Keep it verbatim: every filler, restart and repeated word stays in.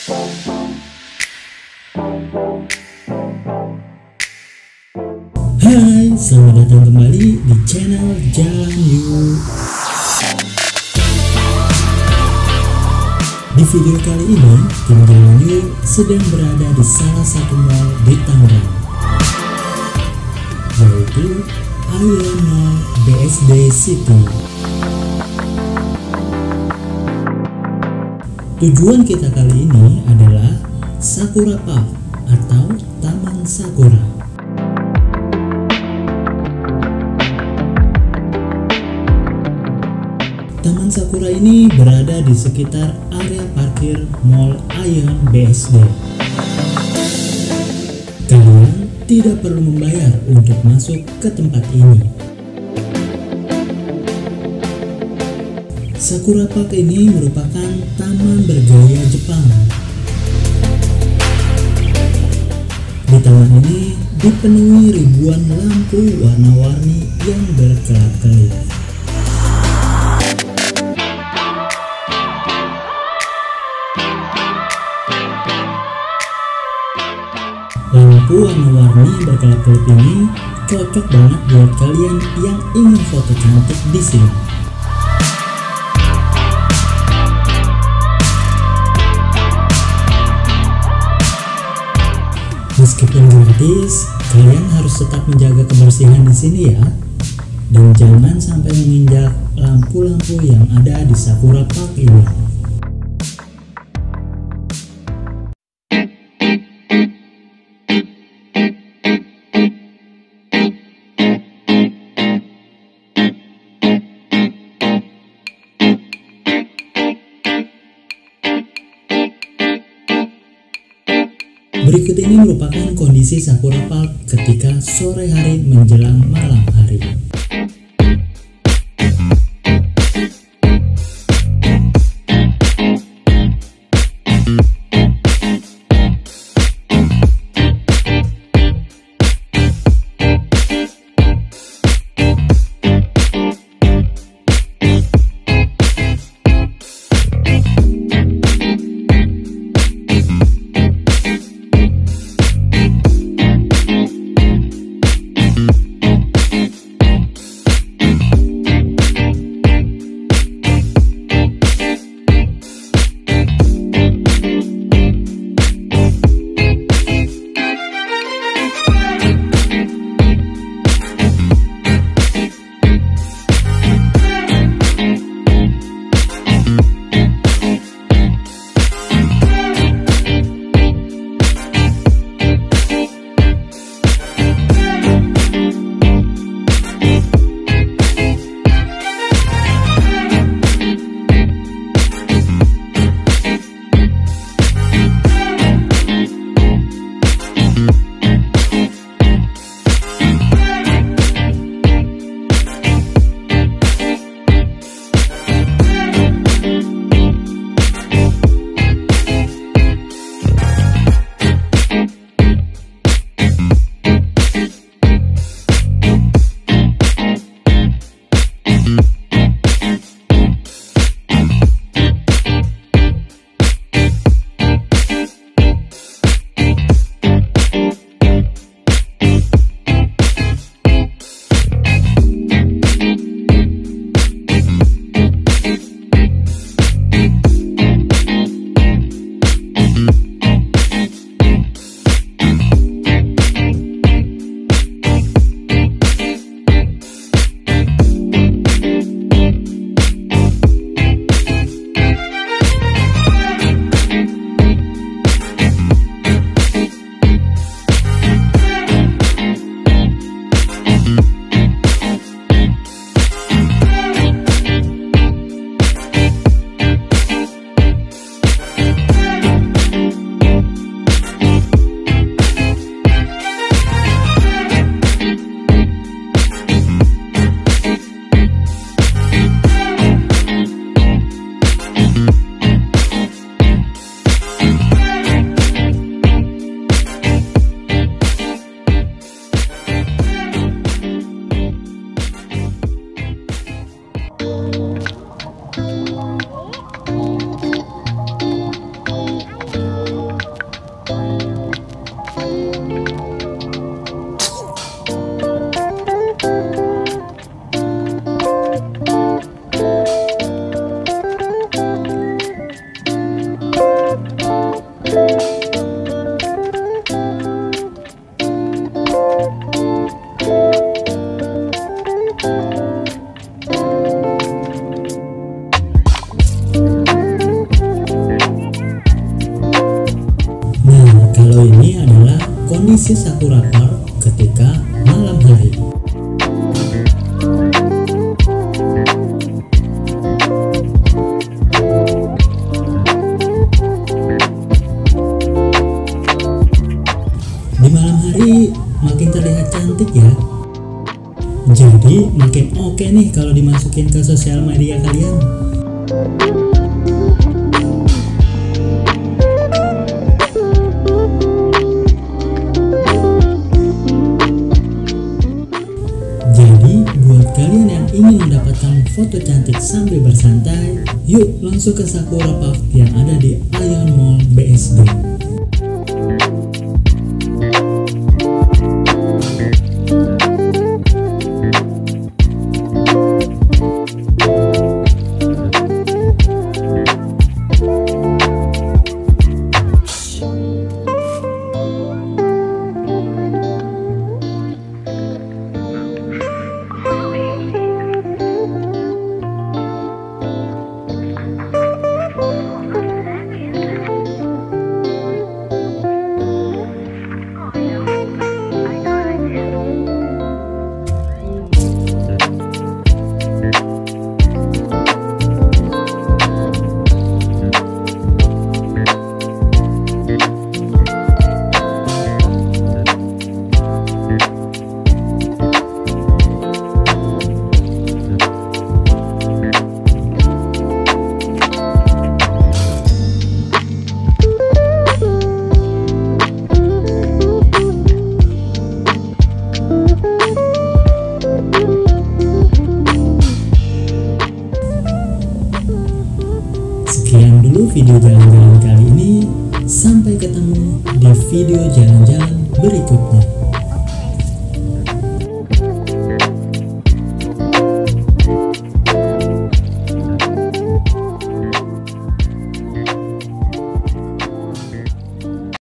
Hai, selamat datang kembali di channel Jalan Yuk. Di video kali ini, tim Jalan Yuk sedang berada di salah satu mall di Tangerang, yaitu Ion Mall B S D City. Tujuan kita kali ini adalah Sakura Park atau Taman Sakura. Taman Sakura ini berada di sekitar area parkir Mall Ion B S D. Kalian tidak perlu membayar untuk masuk ke tempat ini. Sakura Park ini merupakan taman bergaya Jepang. Di taman ini dipenuhi ribuan lampu warna-warni yang berkelap-kelip. Lampu warna-warni berkelap-kelip ini cocok banget buat kalian yang ingin foto cantik di sini. Meskipun gratis, kalian harus tetap menjaga kebersihan di sini ya, dan jangan sampai menginjak lampu-lampu yang ada di Sakura Park ini. Berikut ini merupakan kondisi Sakura Park ketika sore hari menjelang malam hari. Kalau ini adalah kondisi Sakura Park ketika malam hari. Di malam hari makin terlihat cantik ya. Jadi makin oke nih kalau dimasukin ke sosial media kalian. Jadi buat kalian yang ingin mendapatkan foto cantik sambil bersantai, yuk langsung ke Sakura Park yang ada di Ion Mall B S D. Sekian dulu video jalan-jalan kali ini. Sampai ketemu di video jalan-jalan berikutnya.